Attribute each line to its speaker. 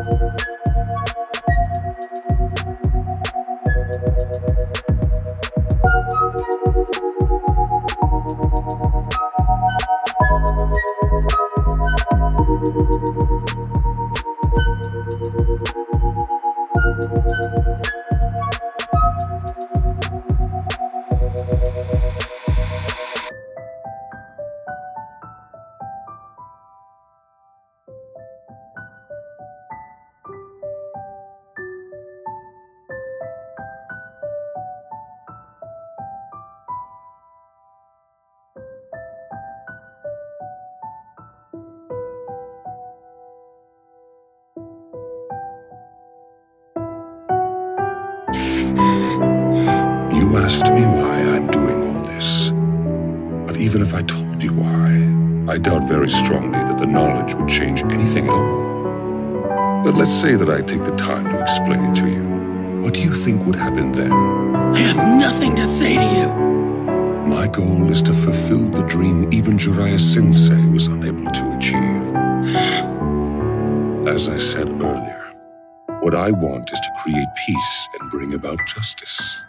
Speaker 1: You asked me why I'm doing all this. But even if I told you why, I doubt very strongly that the knowledge would change anything at all. But let's say that I take the time to explain it to you. What do you think would happen then?
Speaker 2: I have nothing to say to you.
Speaker 1: My goal is to fulfill the dream even Jiraiya Sensei was unable to achieve. As I said earlier, what I want is to create peace and bring about justice.